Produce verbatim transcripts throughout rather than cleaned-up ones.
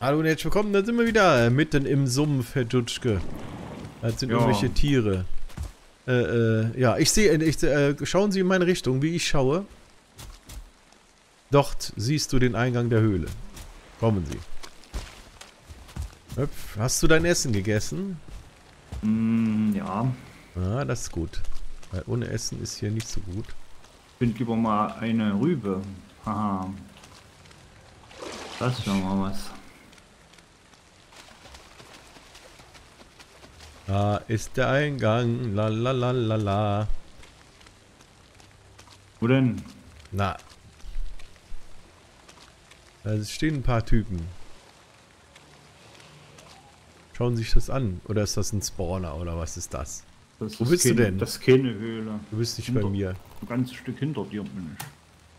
Hallo und herzlich willkommen, da sind wir wieder, mitten im Sumpf, Herr Dutschke. Das sind Ja. irgendwelche Tiere. Äh, äh, ja, ich sehe, ich, äh, schauen Sie in meine Richtung, wie ich schaue. Dort siehst du den Eingang der Höhle. Kommen Sie. Hüpf. Hast du dein Essen gegessen? Mm, ja, Ah, das ist gut. Weil ohne Essen ist hier nicht so gut. ich finde lieber mal eine Rübe. Haha. Das wäre mal was. Da ist der Eingang, la la la la la. Wo denn? Na. Da stehen ein paar Typen. Schauen Sie sich das an. Oder ist das ein Spawner oder was ist das? Das Wo ist bist du keine, denn? Das ist keine Höhle. Du bist nicht Hinter, bei mir. Ein ganzes Stück hinter dir bin ich.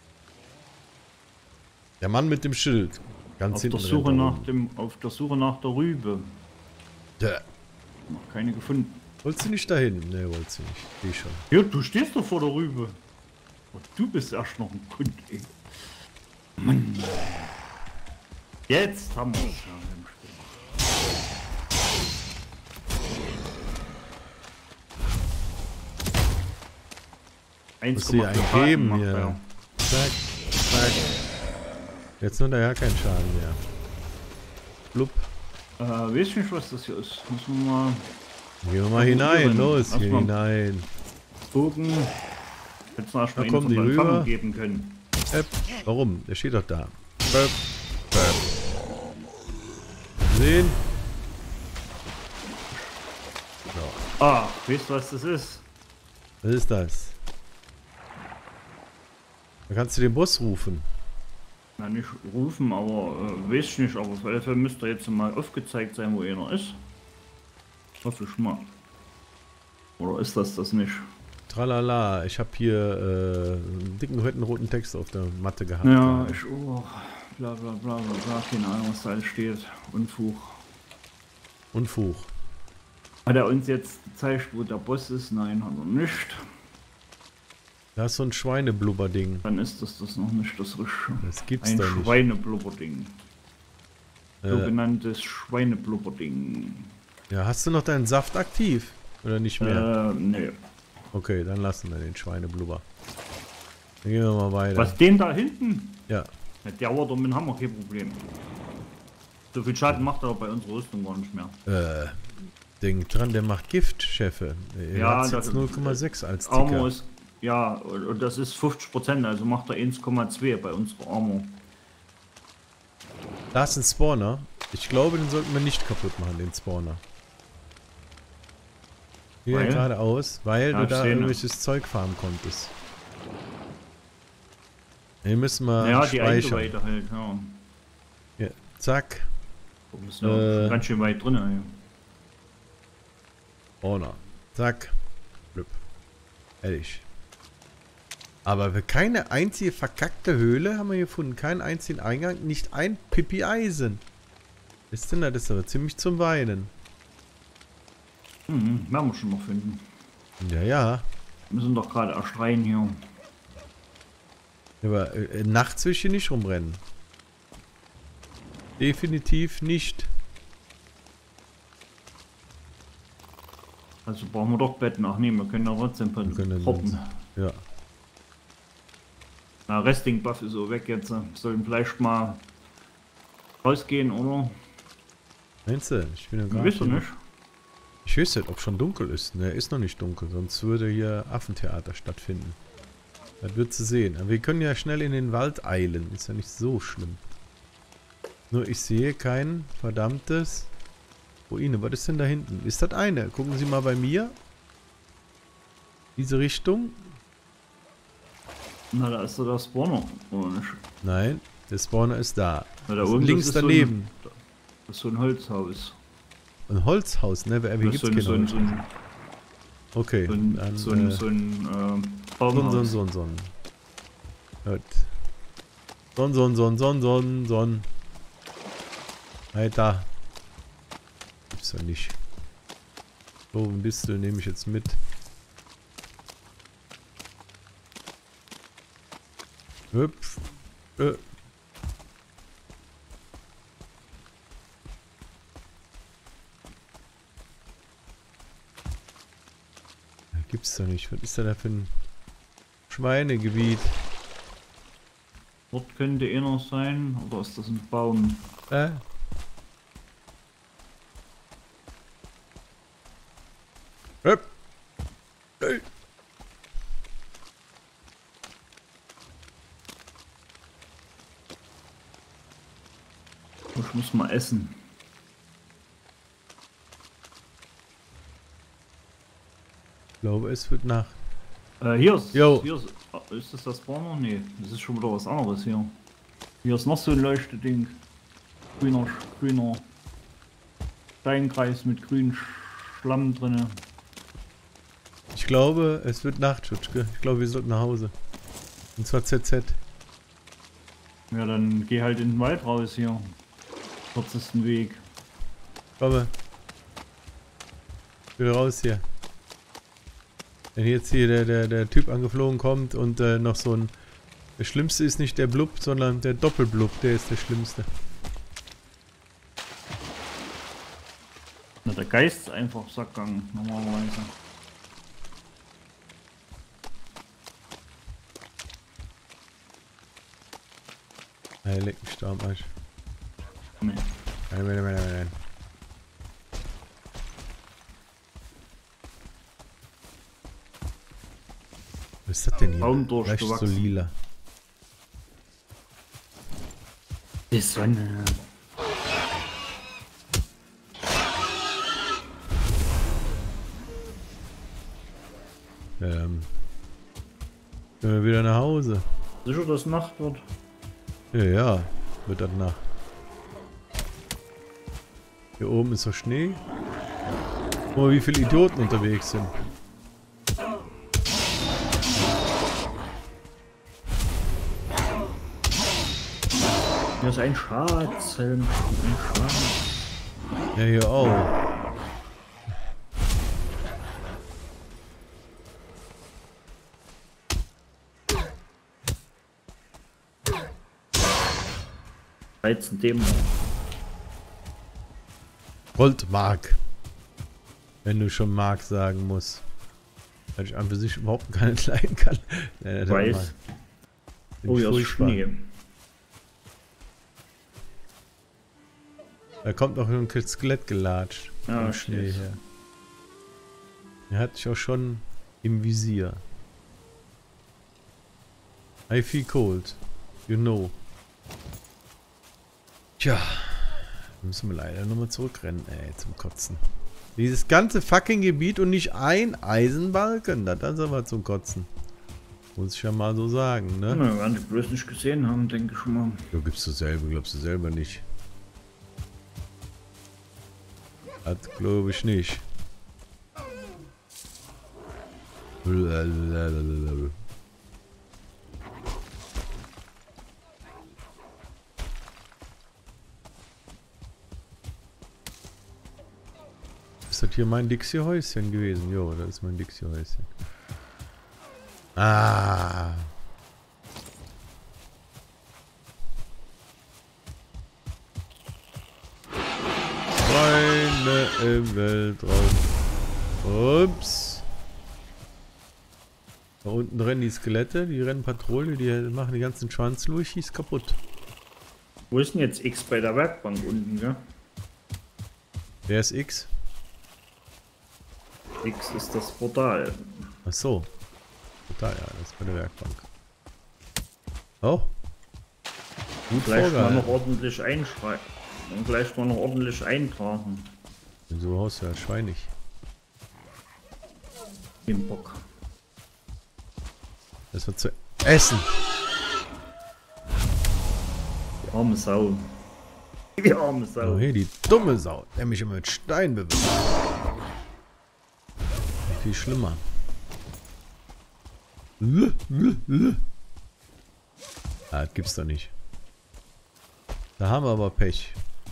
Der Mann mit dem Schild. Ganz Auf hinten der Suche rennt er nach rum. dem, auf der Suche nach der Rübe. Ja. Noch keine gefunden. Wolltest du nicht dahin? Ne, wolltest du nicht. Geh schon. Ja, du stehst doch vor der Rübe. Oh, du bist erst noch ein Kund, ey. Mann. Jetzt haben wir es. Muss sie eingeben hier. Zack, zack. Jetzt nur daher kein Schaden mehr. Blub. Äh, weiß ich nicht, was das hier ist. Müssen wir mal Gehen wir mal hinein. Los, Lass hier mal. hinein. gucken. Hätte es mal Da eine kommen von die meinen rüber. Fangen geben können. Äpp. Warum? Der steht doch da. Böp. Böp. Sehen. So. Ah, weißt du, was das ist? Was ist das? Da kannst du den Boss rufen. Na, nicht rufen, aber äh, weiß ich nicht. Aber auf jeden Fall müsste jetzt mal aufgezeigt sein, wo einer ist. Hoffe ich mal. Oder ist das das nicht? Tralala. Ich habe hier äh, einen dicken, fetten roten Text auf der Matte gehabt. Ja, ich. Oh, bla bla bla bla bla. Keine Ahnung, was da alles steht. Unfug. Unfug. Hat er uns jetzt gezeigt, wo der Boss ist? Nein, hat er nicht. Da ist so ein Schweineblubber-Ding. Dann ist das das noch nicht das Richtige. Das gibt's Ein doch nicht. Schweineblubberding. Äh, Sogenanntes Schweineblubberding. ja, hast du noch deinen Saft aktiv? Oder nicht mehr? Äh, nee. Okay, dann lassen wir den Schweineblubber. Dann gehen wir mal weiter. Was, den da hinten? Ja. Ja, der war doch mit dem Hammer kein Problem. So viel Schaden macht er bei unserer Rüstung gar nicht mehr. Äh, denk dran, der macht Gift, Chefe. Er Ja, hat das- jetzt null Komma sechs als Armor Ticker. ist, ja, und das ist fünfzig Prozent, also macht er eins Komma zwei bei unserer Armor. Da ist ein Spawner. Ich glaube, den sollten wir nicht kaputt machen, den Spawner. Hier Weil? geradeaus, weil Ja, du ich da seh ihn. irgendwelches Zeug farmen konntest. Den müssen wir Ja, die speichern. Eingeweide halt, ja. Hier, zack. Da bist du ja Äh. ganz schön weit drin, ja. Spawner. Zack. Blüpp. Ehrlich. Aber wir keine einzige verkackte Höhle haben wir hier gefunden. Keinen einzigen Eingang. Nicht ein Pipi Eisen. Ist denn das? Das ist aber ziemlich zum Weinen. Mhm, werden wir schon noch finden. Ja, ja. Wir sind doch gerade erst rein hier. Aber äh, nachts will ich hier nicht rumrennen. Definitiv nicht. Also brauchen wir doch Betten. Ach nee, wir können ja trotzdem Wir können dann hoppen. Ja. Na, Resting Buff ist so weg jetzt. Sollen vielleicht mal rausgehen, oder? Meinst du? Ich bin ja Ich gar weiß nicht. Ich weiß nicht, ob schon dunkel ist. Ne, ist noch nicht dunkel, sonst würde hier Affentheater stattfinden. Das wird zu sehen. Aber wir können ja schnell in den Wald eilen. Ist ja nicht so schlimm. Nur ich sehe kein verdammtes Ruine. Was ist denn da hinten? Ist das eine? Gucken Sie mal bei mir. Diese Richtung? Na, da ist doch der Spawner, oder nicht? Nein, der Spawner ist da. Na, da Das oben, links das ist daneben. So ein, das ist so ein Holzhaus. Ein Holzhaus, ne? Wie Das gibt's ist so ein, so ein, so ein, Okay. so ein, dann, so ein, äh, so ein äh, So ein, Baumhaus. so ein, so ein, so ein. Gut. So ein, so ein, so ein, so ein, so ein, so ein. Weiter. Gibt's doch nicht. So, ein Distel nehme ich jetzt mit. Hüpf. Äh. Gibt's doch nicht. Was ist denn da für ein Schweinegebiet? Dort könnte einer sein, oder ist das ein Baum? Äh? Höp. Hey. Ich muss mal essen. Ich glaube, es wird Nacht. Äh, hier ist, Jo. hier ist, ist das das Spawner? Nee, das ist schon wieder was anderes hier. Hier ist noch so ein Leuchteding. Grüner, grüner Steinkreis mit grünem Schlamm drinne. Ich glaube, es wird Nacht, Schutschke. Ich glaube, wir sollten nach Hause. Und zwar Z Z. Ja, dann geh halt in den Wald raus hier. Kürzesten Weg. Komme. Ich will raus hier. Wenn jetzt hier der, der, der Typ angeflogen kommt und äh, noch so ein... Das Schlimmste ist nicht der Blub, sondern der Doppelblub. Der ist der Schlimmste. Na, der Geist ist einfach Sackgang, normalerweise. Hey, leck mich da am Arsch. Nee. Nein, nein, nein, nein, nein. Was ist das denn hier? Baum Leicht so durchgewachsen. lila. Die Sonne. Ähm. Gehen wir wieder nach Hause. Sicher, dass Nacht wird? Ja, ja. Wird das Nacht. Hier oben ist noch Schnee. Guck mal, wie viele Idioten unterwegs sind. Hier ist ein Schatz. Ein Schatz. Ja, hier auch. dreizehn Dämon. Goldmark. Wenn du schon Mark sagen musst. Weil ich an für sich überhaupt gar nicht leiden kann. Nee, Weiß. Oh, hier ist Schnee. Da kommt noch ein Skelett gelatscht. Ja, Vom Schnee her. Der hatte ich auch schon im Visier. I feel cold. You know. Tja. Müssen wir leider nochmal zurückrennen, ey, zum Kotzen. Dieses ganze fucking Gebiet und nicht ein Eisenbalken. Das ist aber zum Kotzen. Muss ich ja mal so sagen, ne? Na, werden die bloß nicht gesehen haben, denke ich mal. Ja, gibst du selber, glaubst du selber nicht. Das glaube ich nicht. Ist das hier mein Dixie-Häuschen gewesen? Jo, das ist mein Dixie-Häuschen. Ah. Freunde im Weltraum. Ups. Da unten rennen die Skelette, die rennen Patrouille, die machen die ganzen Schwanzluchis kaputt. Wo ist denn jetzt X bei der Werkbank unten, gell? Wer ist X? X ist das Portal. Ach so. Da ja, das ist bei der Werkbank. Oh. Gut Vielleicht mal vorgehalten. noch ordentlich einschreiben. Und vielleicht mal noch ordentlich eintragen. Bin so aus, ja, schweinig. Den Bock. Das wird zu essen. Die arme Sau. Die arme Sau. Oh, hier die dumme Sau, der mich immer mit Stein bewirft. Viel schlimmer. Ah, das gibt's doch nicht. Da haben wir aber Pech.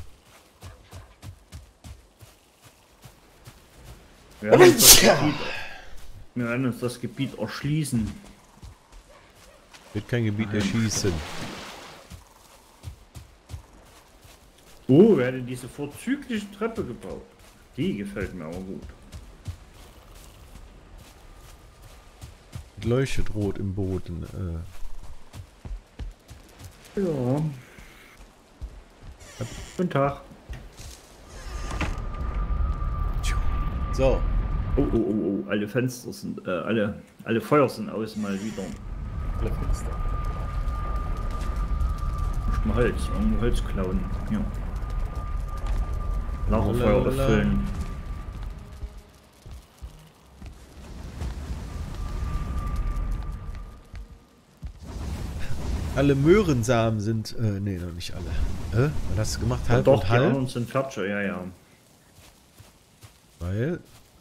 Wir werden uns das Gebiet, wir werden uns das Gebiet erschließen. Wird kein Gebiet erschießen. Oh, wir haben diese vorzügliche Treppe gebaut. Die gefällt mir aber gut. leuchtet rot im Boden. Äh. Ja. Guten Tag. So. Oh, oh, oh, oh, alle Fenster sind, äh, alle, alle Feuer sind aus mal wieder. Alle Fenster. Muss mal Holz, irgendwo Holz klauen. Ja. Lagerfeuer auffüllen. Alle Möhrensamen sind, äh, nee, noch nicht alle. Äh, was hast du gemacht? Ja, Halb doch, und die halb? anderen sind fertig, ja, ja. Weil...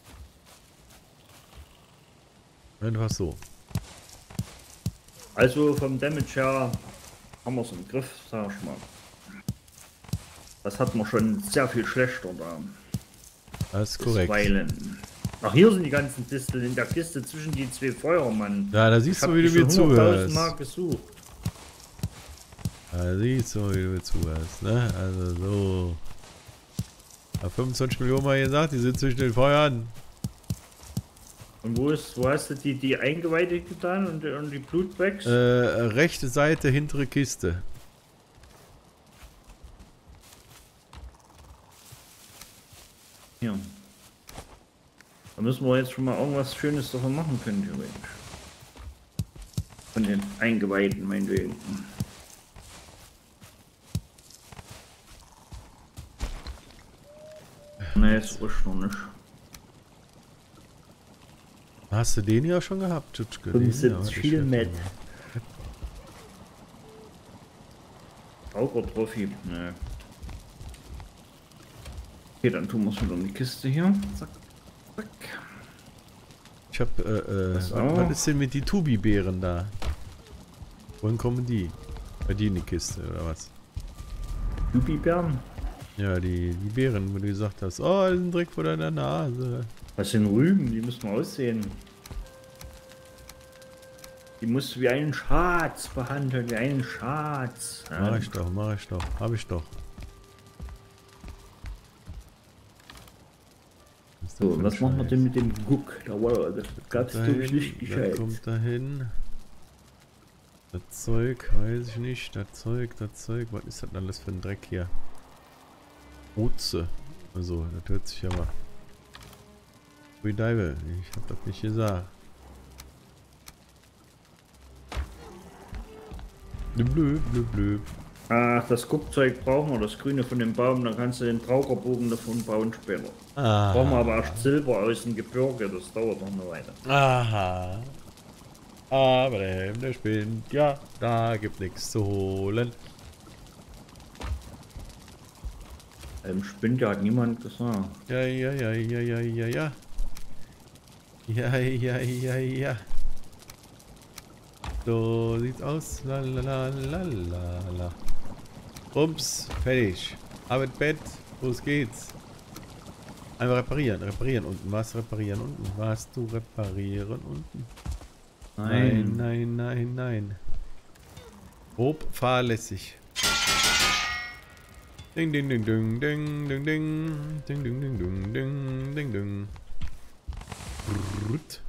Einfach so. Also vom Damage her haben wir es im Griff, sag ich mal. Das hat man schon sehr viel schlechter da. Das ist korrekt. Bisweilen. Ach, hier sind die ganzen Disteln in der Kiste zwischen die zwei Feuermann. Ja, da siehst Ich du, wie du mir zuhörst. Mal gesucht. Da siehst du, wie du mir zuhörst, ne? Also so. Hab fünfundzwanzig Millionen Mal gesagt, die sind zwischen den Feuern. Und wo ist, wo hast du die, die Eingeweide getan und, und die Blutbags? Äh, rechte Seite, hintere Kiste. Ja. Da müssen wir jetzt schon mal irgendwas Schönes davon machen können, theoretisch. Von den Eingeweiden, meinetwegen. Ne, ist frisch noch nicht. Hast du den ja schon gehabt, Tschutschke? fünfundsiebzig viel mit. Raucher-Trophy, ne. Okay, dann tun wir es wieder in die Kiste hier. Zack, zack. Ich hab, äh, äh, was, was ist denn mit die Tubi-Beeren da? Wohin kommen die? Bei die in die Kiste, oder was? Tubi-Beeren? Ja, die, die Beeren, wo du gesagt hast, oh, das ist ein Dreck vor deiner Nase. Was sind Rüben? Die müssen aussehen. Die musst du wie einen Schatz behandeln, wie einen Schatz. Ja. Mach ich doch, mach ich doch, hab ich doch. Was, So, was machen wir denn mit dem Guck? Da war das gab's da durch hin, Lichtigkeit. das kommt dahin. Das Zeug, weiß ich nicht, das Zeug, das Zeug, was ist das denn alles für ein Dreck hier? Oze. Also, das hört sich aber... Ui Deibel, ich hab das nicht gesagt. Blöb, blöb, blöb. Ach, das Guckzeug brauchen wir, das Grüne von dem Baum, dann kannst du den Traugerbogen davon bauen später. Ah. Brauchen wir aber erst Silber aus dem Gebirge, das dauert noch eine Weile. Aha. Aber der Helm, der spinnt. Ja, da gibt nichts zu holen. Ähm, spinnt ja, hat niemand gesagt. Ja, ja, ja, ja, ja, ja, ja. Ja, ja, ja, ja. So sieht's aus. La la la la la la. Rums, fertig. Ab ins Bett. Los geht's. Einmal reparieren, reparieren unten. Was reparieren unten? Was du reparieren unten? Nein, nein, nein, nein. Grob fahrlässig. Ding, ding, ding, ding, ding, ding, ding, ding, ding, ding, ding, ding, ding, ding. Brrrt.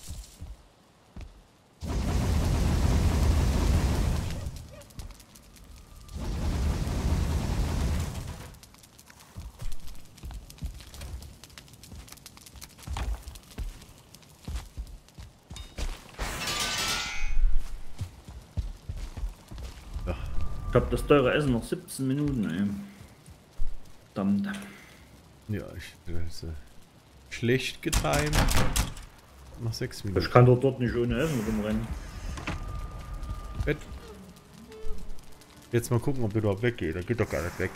Ich hab das teure Essen noch siebzehn Minuten, ey. Verdammt. Ja, ich das, äh, schlecht getimt. Noch sechs Minuten. Ich kann doch dort nicht ohne Essen rumrennen. Bett. Jetzt mal gucken, ob der überhaupt weggeht. Der geht doch gar nicht weg.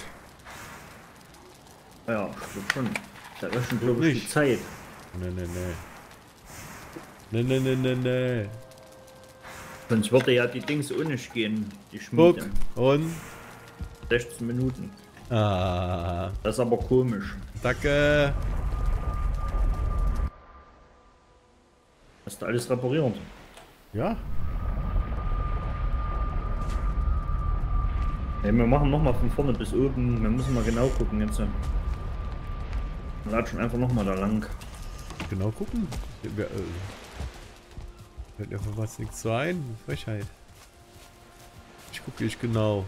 Ja, ich glaub schon. Da ist schon, glaube ich, die Zeit. Ne, ne, ne. Ne, ne, ne, ne, ne. Sonst würde ja die Dings ohne nicht gehen, die Guck. Schmiede. Und? sechzehn Minuten. Ah. Das ist aber komisch. Danke. Hast du alles repariert? Ja. Ja, wir machen nochmal von vorne bis oben. Wir müssen mal genau gucken jetzt. Wir latschen einfach nochmal da lang. Genau gucken. Wir, äh, Fällt mir für was nichts so ein. Frechheit. Ich gucke nicht genau.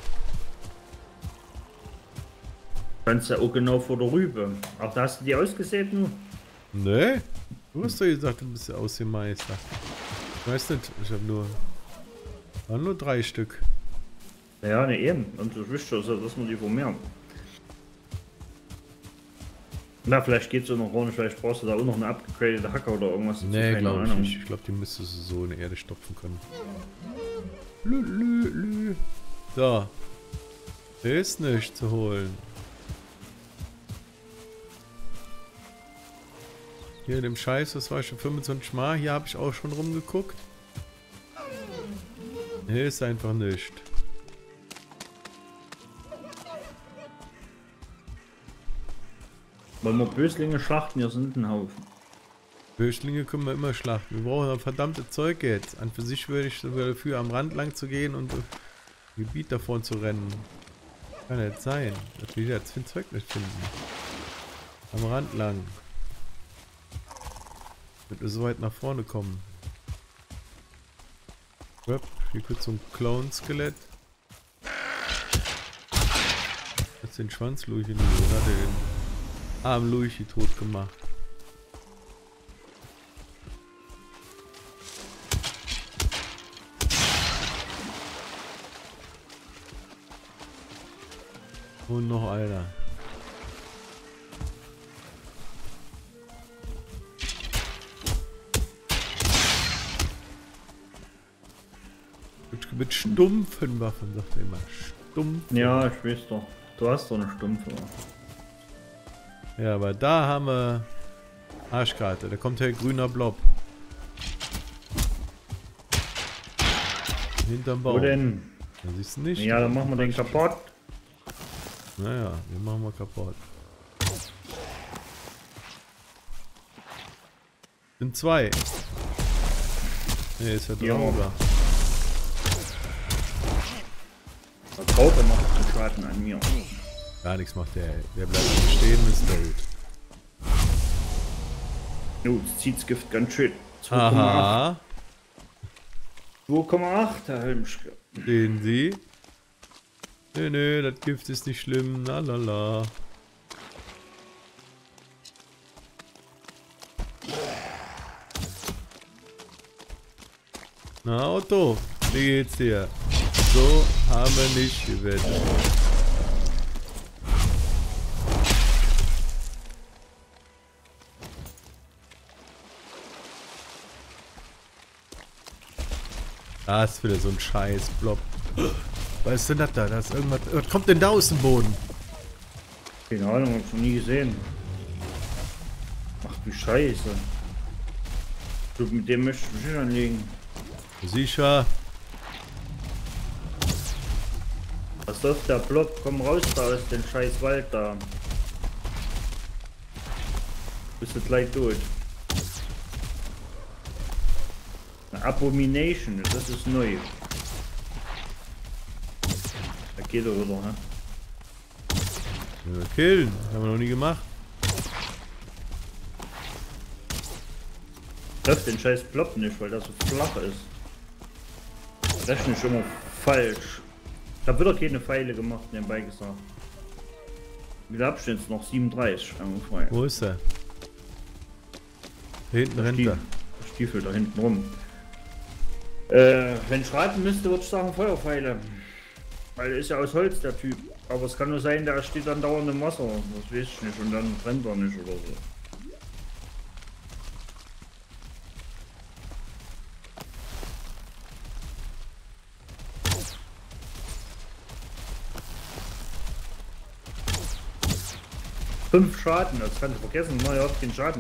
Du kannst ja auch genau vor der Rübe. Ach, da hast du die ausgesät nur? Nee? Du hast doch gesagt, du bist der Aussehmeister. Ich weiß nicht, ich habe nur... Waren nur drei Stück. Ja, ne, eben. Und du wisst schon, dass wir die vermehren. Na, vielleicht geht's ja noch ohne, vielleicht brauchst du da auch noch eine abgegradete Hacker oder irgendwas. Nee, glaube ich nicht. Ich glaube, die müsstest du so in die Erde stopfen können. Lü, lü, lü. So. Da ist nichts zu holen. Hier in dem Scheiß, das war schon fünfundzwanzig Mal. Hier habe ich auch schon rumgeguckt. Hier ist einfach nichts. Wollen wir Böslinge schlachten? Hier sind ein Haufen. Böslinge können wir immer schlachten. Wir brauchen das verdammte Zeug jetzt. An für sich würde ich sogar dafür, am Rand lang zu gehen und im Gebiet davon zu rennen. Kann nicht sein, dass wir jetzt für ein Zeug nicht finden. Am Rand lang. Damit wir so weit nach vorne kommen. Hier kurz so ein Clown-Skelett. Jetzt den Schwanz Luigi, hat er den armen Luigi tot gemacht. Und noch einer. Mit, mit stumpfen Waffen, sagt er immer. Stumpf. Ja, ich weiß doch. Du hast doch eine Stumpfe. Ja, aber da haben wir Arschkarte. Da kommt der grüner Blob. Hinterm Baum. Wo denn? Da siehst du nicht. Ja, dann machen wir den kaputt. Naja, den machen wir kaputt. Sind zwei. Ne, ist ja drüber. Der Raupe macht den Schaden an mir. Gar nichts macht der. Der bleibt stehen, ist tot. Oh, das zieht's Gift ganz schön. Aha. zwei Komma acht, Herr Helmschke. Sehen Sie? Nö, nö, das Gift ist nicht schlimm. Na la la. Na Otto, wie geht's dir? So haben wir nicht gewettet. Da ist wieder so ein scheiß Blob. Was ist denn das da? Da ist irgendwas. Was kommt denn da aus dem Boden? Keine Ahnung, hab ich noch nie gesehen. Ach du Scheiße. Du, mit dem möchte ich mich anlegen. Sicher. Was läuft der Blob? Komm raus da aus dem scheiß Wald da. Bist du gleich durch. Eine Abomination, das ist neu. Da geht er wieder, hä? Ja, killen. Haben wir noch nie gemacht. Läuft den scheiß Blob nicht, weil das so flach ist. Rechne ich immer falsch. Ich hab wieder keine Pfeile gemacht, nebenbei gesagt. Wie viel hab ich jetzt noch? siebenunddreißig. Frei. Wo ist er? Da hinten rennt Stiefel, er. Stiefel da hinten rum. Äh, wenn ich raten müsste, würde ich sagen Feuerpfeile. Weil er ist ja aus Holz, der Typ. Aber es kann nur sein, der steht dann dauernd im Wasser. Das weiß ich nicht. Und dann brennt er nicht oder so. Fünf Schaden, das kannst du vergessen. Mal auf den Schaden.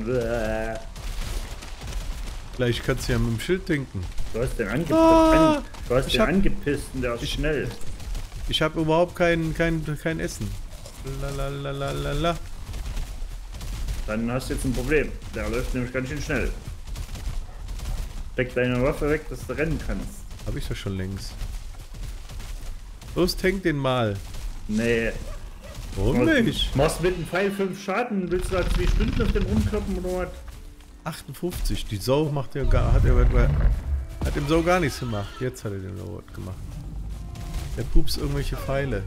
Gleich kannst du ja mit dem Schild denken. Du hast den angepisst. Ah, an, du hast den hab, angepisst und der ist ich, schnell. Ich habe überhaupt kein, kein, kein Essen. Lalalala. Dann hast du jetzt ein Problem. Der läuft nämlich ganz schön schnell. Steck deine Waffe weg, dass du rennen kannst. Hab ich doch schon längst. Los, tank den mal. Nee. Warum nicht? Machst mit dem Pfeil fünf Schaden, willst du da zwei Stunden auf dem rumkloppen oder was? achtundfünfzig, die Sau macht ja gar, hat ja, hat Hat ihm so gar nichts gemacht. Jetzt hat er den Robot gemacht. Der pups irgendwelche Pfeile.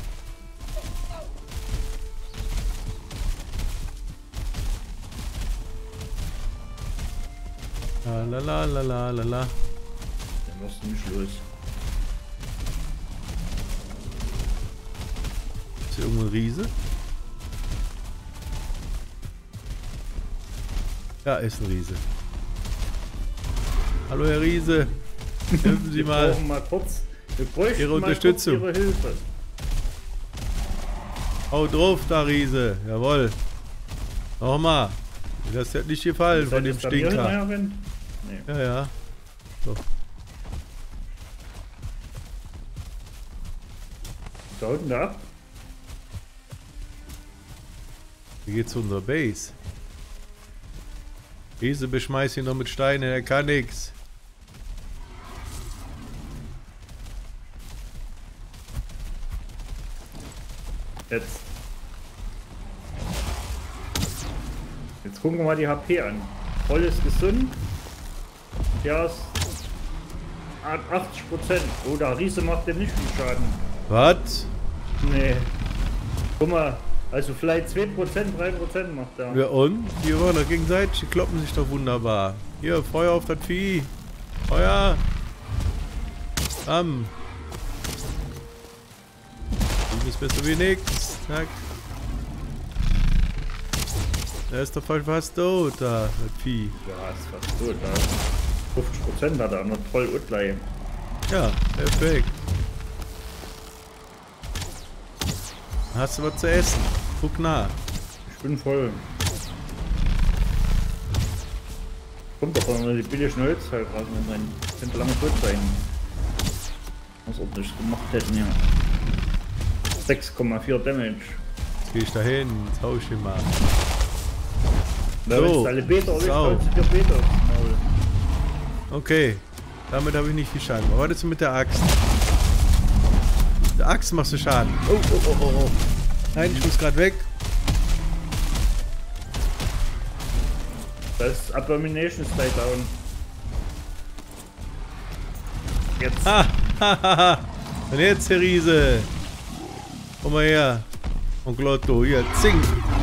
La la la la la la la. Dann machst du nicht los. Ist hier irgendwo ein Riese? Ja, ist ein Riese. Hallo Herr Riese. Helfen Sie Wir mal. brauchen mal kurz. Wir bräuchten Ihre mal Unterstützung. kurz Ihre Hilfe. Hau drauf da Riese. Jawohl. Nochmal. Das hat nicht gefallen von dem Stinker. Nee. Ja, ja. So. Da unten da ab. Wie geht's zu unserer Base? Riese beschmeißt ihn noch mit Steinen, er kann nix. Jetzt. Jetzt gucken wir mal die H P an. Voll ist gesund. Ja, ist achtzig Prozent. Oh, der Riese macht dem nicht viel Schaden. Was? Nee. Guck mal, also vielleicht zwei Prozent, drei Prozent macht er. Ja und? Die waren doch gegenseitig, die kloppen sich doch wunderbar. Hier, Feuer auf das Vieh. Feuer. Bam. Du bist besser wie nix. Zack. Der ist doch fast tot, da, das Vieh. Ja, ist fast gut. Da. fünfzig Prozent hat er noch voll Utlei. Ja, perfekt. Hast du was zu essen? Guck nach. Ich bin voll. Kommt doch mal die billigen Holz halt raus und dann könnte lange tot sein. Was ordentlich gemacht hätten, ja. sechs Komma vier Damage. Jetzt geh ich da hin, jetzt hau ich ihn mal. Da So, willst du alle Beter erwischt, sau. holst du dir Beter aufs Maul. Okay, damit habe ich nicht viel Schaden. Aber was ist mit der Axt? Mit der Axt machst du Schaden. Oh, oh, oh, oh, oh. Nein, ich muss gerade weg. Das ist Abomination Stay down. Jetzt. Ha, ha, ha, ha. Und jetzt, Herr Riese. Komm mal her. Onkel Otto, hier, zing.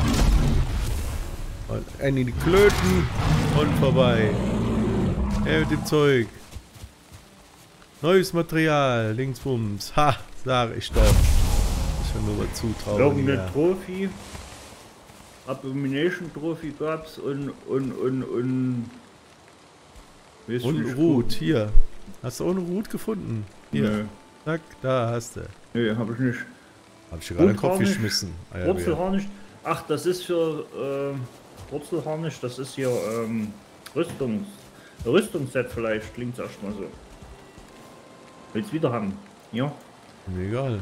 Und einen in die Klöten und vorbei. Her mit dem Zeug. Neues Material, linksbums. Ha, sag ich doch. Ich will nur mal zutrauen. Irgendeine Trophy. Abomination Trophy gab's und und und und. Weißt du, Und nicht Rut, gut. hier. Hast du auch eine Rut gefunden? Hier. Nö. Zack, da hast du. Nö, hab ich nicht. Hab ich dir gerade den Kopf Rutharnisch, geschmissen. Ah, ja, Wurzelharnisch. Ach, das ist für äh, Wurzelharnisch, das ist hier ähm, Rüstungs Rüstungsset vielleicht, klingt erstmal so. Willst wieder haben? Ja. mir egal.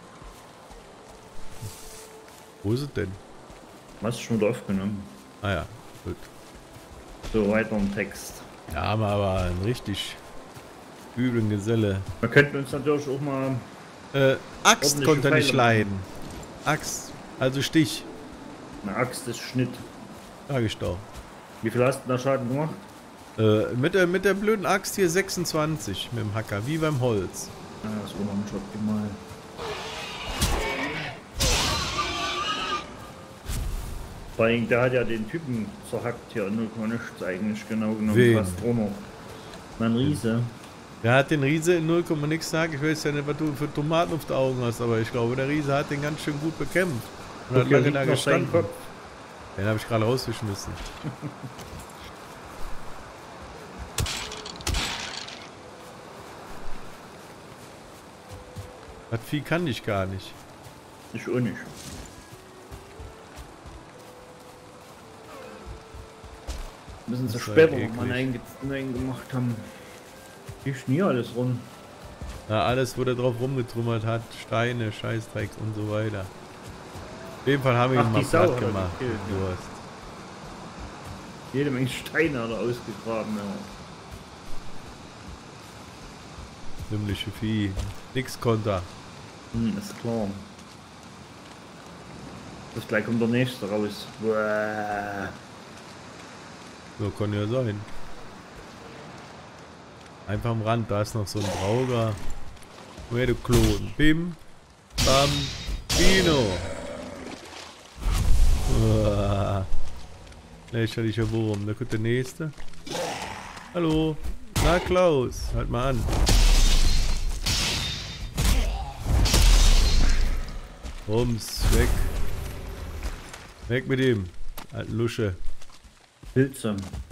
Wo ist es denn? Was ist schon wieder aufgenommen? Ah ja, gut. So, weiter im Text. Ja, haben wir aber einen richtig üblen Geselle. Wir könnten uns natürlich auch mal. Äh, Axt Ordentliche konnte er nicht Pfeile leiden. Axt, also Stich. Eine Axt ist Schnitt. Sag ich doch. Wie viel hast du da Schaden gemacht? Äh, mit der, mit der blöden Axt hier sechsundzwanzig mit dem Hacker, wie beim Holz. Ah, das war noch nicht optimal. Vor allem, der hat ja den Typen zerhackt hier, null Komma nichts eigentlich genau genommen. Wen? Fast auch noch. Mein Riese. Der hat den Riese in null Komma nix gesagt. Ich weiß ja nicht, was du für Tomaten auf den Augen hast, aber ich glaube, der Riese hat den ganz schön gut bekämpft. Und hat Guck, hier lange da liegt noch sein gestanden. Kopf. Den habe ich gerade rausgeschmissen. Das Vieh kann ich gar nicht. Ich auch nicht. Müssen sie Das war später ja noch mal eklig. einen gemacht haben. Ich nie alles rum. Ja, alles, wo der drauf rumgetrümmert hat. Steine, Scheißdreck und so weiter. Auf jeden Fall haben wir Ach, ihn mal die Sau platt hat er gemacht. gekillt, Du ja. hast. Jede Menge Steine hat er ausgegraben. Ja. Himmlische Vieh. Nix Konter. Hm, ist klar. Das gleich kommt der nächste raus. Buah. So kann ja sein. Einfach am Rand, da ist noch so ein Brauger. Woher du Klon? Bim, bam, Bino. Uah. Lächerlicher Wurm. Da kommt der nächste. Hallo. Na Klaus, halt mal an. Rums, weg. Weg mit ihm. Alten Lusche. Pilze.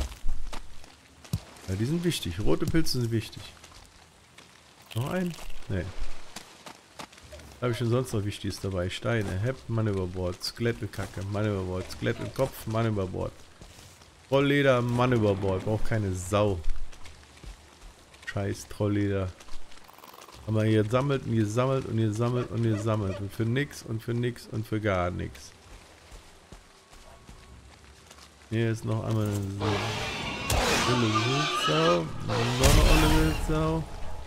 Ja, die sind wichtig. Rote Pilze sind wichtig. Noch ein? Nee. Habe ich denn sonst noch Wichtiges dabei? Steine, Hepp, Mann über Bord. Skelettkacke, Mann über Bord. Skelett im Kopf, Mann über Bord. Trollleder, Mann über Bord. Braucht keine Sau. Scheiß Trollleder. Haben wir hier gesammelt und gesammelt und gesammelt und gesammelt. Und für nix und für nix und für gar nix. Hier ist noch einmal eine so. Eine Wildsau. Noch eine Wildsau.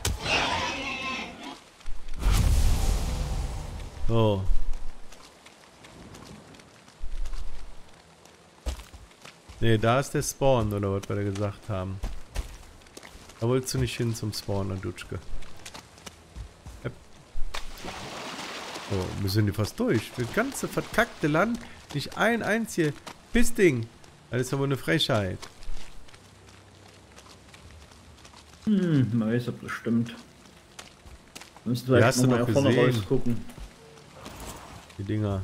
So. Ne, da ist der Spawn, oder was wir da gesagt haben. Da wolltest du nicht hin zum Spawn, Dutschke. Yep. So, wir sind hier fast durch. Das ganze verkackte Land, nicht ein einziges Pissding. Das ist ja wohl eine Frechheit. Hm, man weiß, ob das stimmt. Müssen wir Die vielleicht hast du noch mal doch vorne gesehen. rausgucken. Die Dinger.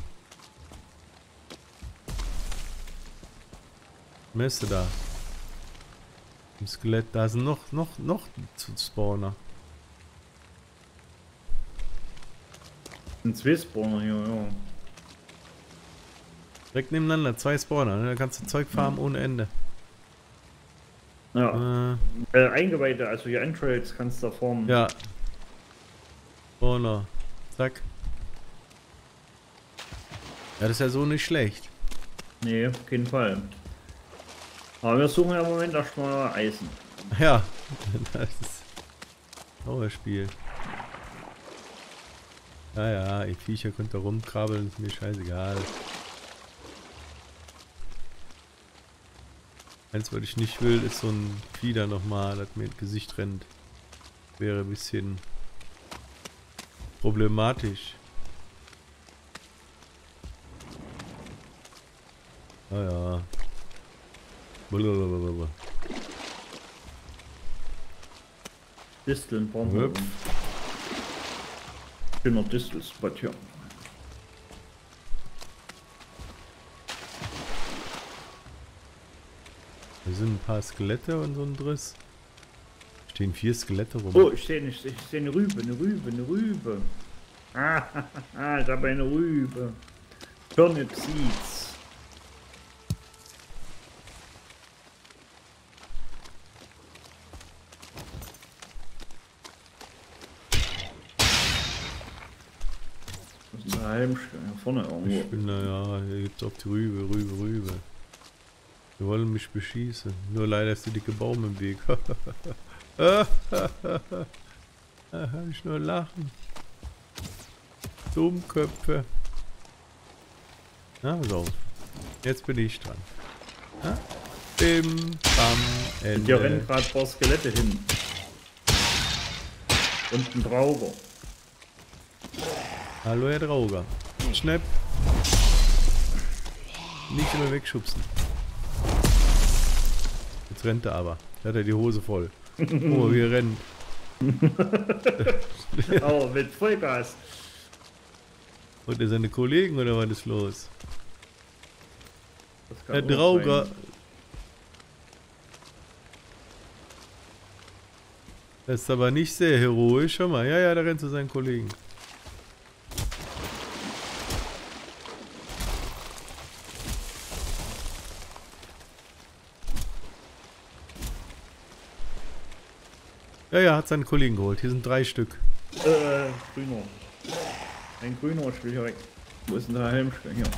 Müsste da. Im Skelett, da sind noch, noch, noch zu Spawner. Ein zwei Spawner hier, ja. Direkt nebeneinander, zwei Spawner, ne? Da kannst du Zeug farmen ohne Ende. Ja. Äh, Äh, Eingeweihte, also hier Entrails kannst du da formen. ja. Spawner. Zack. Ja, das ist ja so nicht schlecht. Nee, auf keinen Fall. Aber wir suchen ja im Moment erstmal Eisen. Ja, das ist Dauerspiel. Ja, ja, ihr Viecher könnt da rumkrabbeln, ist mir scheißegal. Eins, was ich nicht will, ist so ein Vieh da nochmal, das mir ins Gesicht rennt. Wäre ein bisschen problematisch. Ah ja. Blablabla. Disteln brauchen wir. Hüpf. Schöner Distelspot hier. Da sind ein paar Skelette und so ein Driss. Stehen vier Skelette rum. Oh, ich sehe nicht, ich sehe eine Rübe, eine Rübe, eine Rübe. Ah, ich habe eine Rübe. Turnip Seeds. Das ist ein Helmstück hier vorne irgendwo. Ich bin da, ja, hier gibt's auch die Rübe, Rübe, Rübe. Die wollen mich beschießen. Nur leider ist der dicke Baum im Weg. Da kann ich nur lachen. Dummköpfe. Na, so. Jetzt bin ich dran. Na? Bim, bam, Ende. Hier rennen gerade ein paar Skelette hin. Und ein Drauger. Hallo, Herr Drauger. Schnapp. Nicht immer wegschubsen. Jetzt rennt er aber. Da hat er die Hose voll. Oh, wir rennen. Oh, mit Vollgas. Und er seine Kollegen oder was ist los? Das kann Herr auch Drauger. sein. Das ist aber nicht sehr heroisch. Schau mal. Ja, ja, da rennt zu seinen Kollegen. Ja, ja, hat seinen Kollegen geholt. Hier sind drei Stück. Äh, grüner. Ein grüner spielt hier weg. Wo ist denn der Helmstück hier?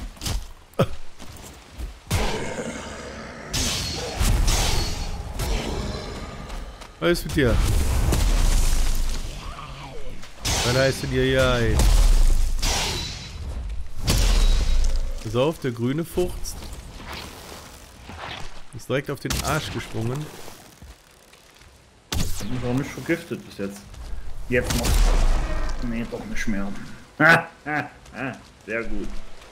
Was ist mit dir? Was heißt denn dir ja? Ey? Pass auf, der Grüne furzt. Ist direkt auf den Arsch gesprungen. Ich war nicht vergiftet bis jetzt. Jetzt noch. Nee, doch nicht mehr. Ha, ha, ha. Sehr gut.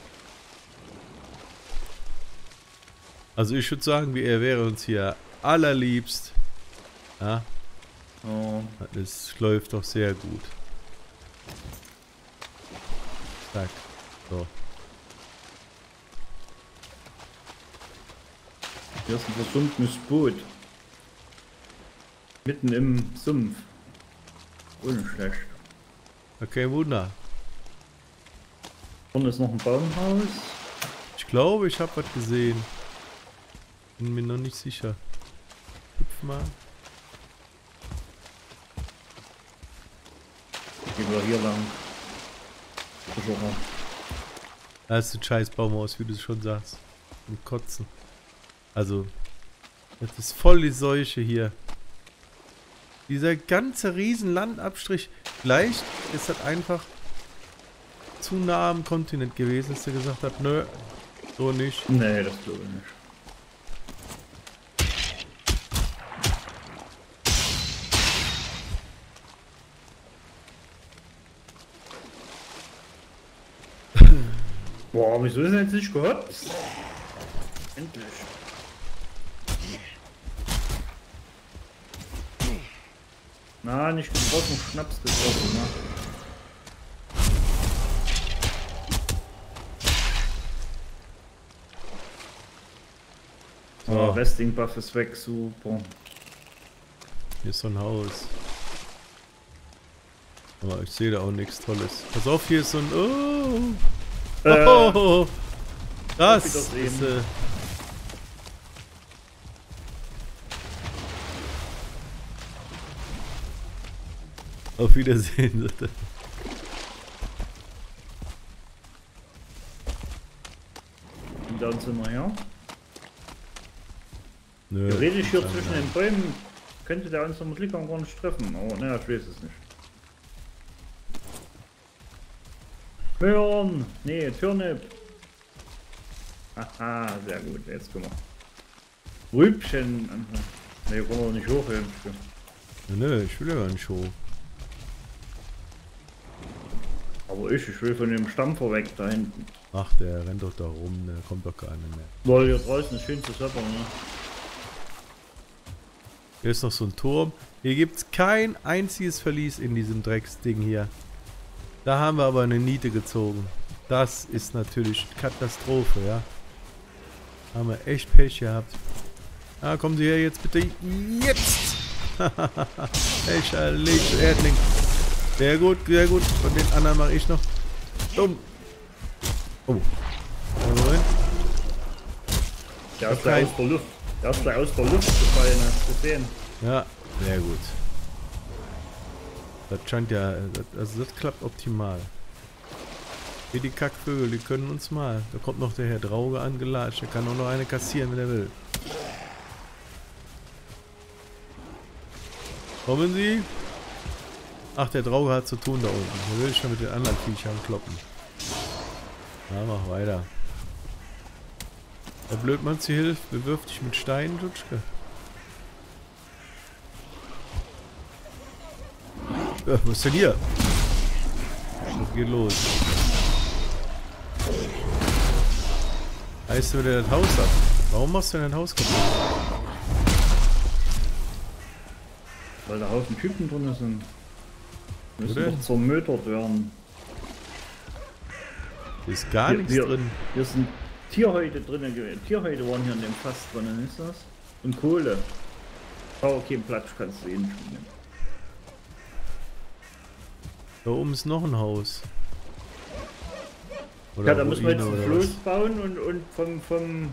Also ich würde sagen, er wäre uns hier allerliebst. Ja. Oh. Das läuft doch sehr gut. Zack. So. Hier ist ein versunkenes Boot. Mitten im Sumpf. Ohne schlecht. Okay, Wunder. Vorne ist noch ein Baumhaus. Ich glaube, ich habe was gesehen. Bin mir noch nicht sicher. Hüpf mal. Gehen wir hier lang. Da ist ein scheiß Baumhaus, wie du es schon sagst. Und kotzen. Also, das ist voll die Seuche hier. Dieser ganze riesen Landabstrich. Vielleicht ist das einfach zu nah am Kontinent gewesen, dass er gesagt hat, nö, so nicht. Nee, das glaube ich nicht. Boah, wieso ist er jetzt nicht gehört? Endlich. Na, nicht getroffen, Schnaps getroffen, ne? So, oh, Resting Buff ist weg, super. Hier ist so ein Haus. Aber ich sehe da auch nichts Tolles. Pass auf, hier ist so ein... Oh! Äh, oh, das ist... Äh, auf Wiedersehen, bitte. Und dann sind wir hier. Nö, Theoretisch hier zwischen den Bäumen könnte der uns mit Lickern gar nicht treffen, aber naja, ich weiß es nicht. Möhren! Nee, Turnip! Aha, sehr gut, jetzt können wir. Rübchen! Ne, kommen wir nicht hoch, Rübchen. Nö, ich will ja gar nicht hoch. Aber ich, ich will von dem Stampfer weg da hinten. Ach, der rennt doch da rum, der kommt doch gar nicht mehr. Weil hier draußen ist schön zu sappern, ne? Hier ist noch so ein Turm. Hier gibt es kein einziges Verlies in diesem Drecksding hier. Da haben wir aber eine Niete gezogen. Das ist natürlich Katastrophe, ja. Haben wir echt Pech gehabt. Ah, kommen Sie her jetzt bitte. Jetzt! Ich erlege Erdling. Sehr gut, sehr gut. Und den anderen mache ich noch. Dumm. Oh. Moment. Der ist gleich aus der Luft. Der ist gleich aus der Luft gefallen, hast du gesehen? Ja, sehr gut. Das scheint ja, also das klappt optimal. Wie die Kackvögel, die können uns mal. Da kommt noch der Herr Drauge angelatscht, der kann auch noch eine kassieren, wenn er will. Kommen Sie? Ach, der Drauge hat zu tun da unten. Der will schon mit den anderen Viechern kloppen. Na, mach weiter. Der Blödmann zu Hilfe, bewirft dich mit Steinen, Dutschke. Ja, was ist denn hier? Was geht los? Heißt du, der das Haus hat? Warum machst du denn dein Haus kaputt? Weil da Haufen Typen drin sind. Müssen Oder? doch zermötert werden. Hier ist gar Hier- nichts hier- drin. Hier sind Tierhäute drin gewesen. Tierhäute waren hier in dem Fass drin, ist das? Und Kohle. Oh, okay, Platz kannst du eh nicht nehmen. Da oben ist noch ein Haus. Ja, da müssen wir jetzt Ruine einen oder Floß bauen und, und vom, vom,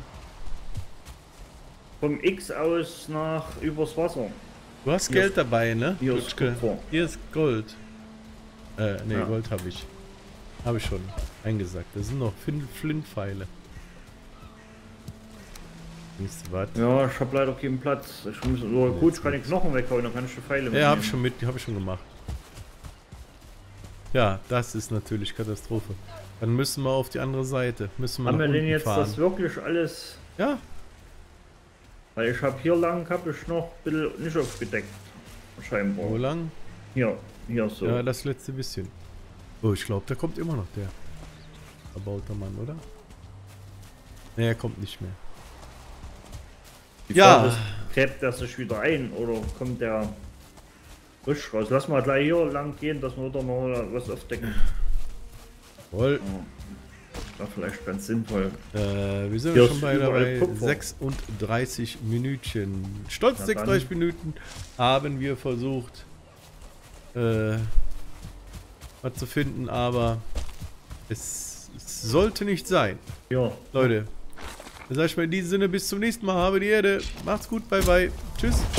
vom X aus nach übers Wasser. Du hast Hier Geld ist- dabei, ne? hier ist Dutschke? Kupfer. Hier ist Gold. Äh, ne, Ja. Gold habe ich. Habe ich schon eingesagt. Das sind noch Fin- Flintpfeile. Wisst ihr was? Ja, ich habe leider keinen Platz. Ich muss, oh, gut, ich kann die Knochen weghauen, dann kann ich die Pfeile Ja, habe ich schon mit, habe ich schon gemacht. Ja, das ist natürlich Katastrophe. Dann müssen wir auf die andere Seite. Müssen wir Haben nach wir denn unten jetzt fahren. das wirklich alles? Ja, Weil ich habe hier lang, habe ich noch ein bisschen nicht aufgedeckt. Scheinbar. Wo lang? Hier, hier so. Ja, das letzte bisschen. Oh, ich glaube, da kommt immer noch der verbauter Mann, oder? Ne, er kommt nicht mehr. Die Ja. Frage ist, gräbt er sich wieder ein oder kommt der frisch raus? Lass mal gleich hier lang gehen, dass wir da noch was aufdecken. Voll. Ja, war vielleicht ganz sinnvoll. Äh, wir sind Hier schon ist bei überall dabei Kupfer. sechsunddreißig Minütchen. Stolz Na sechsunddreißig Minuten haben wir versucht, äh, was zu finden, aber es, es sollte nicht sein. Ja. Leute, dann sag ich mal in diesem Sinne bis zum nächsten Mal. Habe die Erde. Macht's gut, bye bye. Tschüss.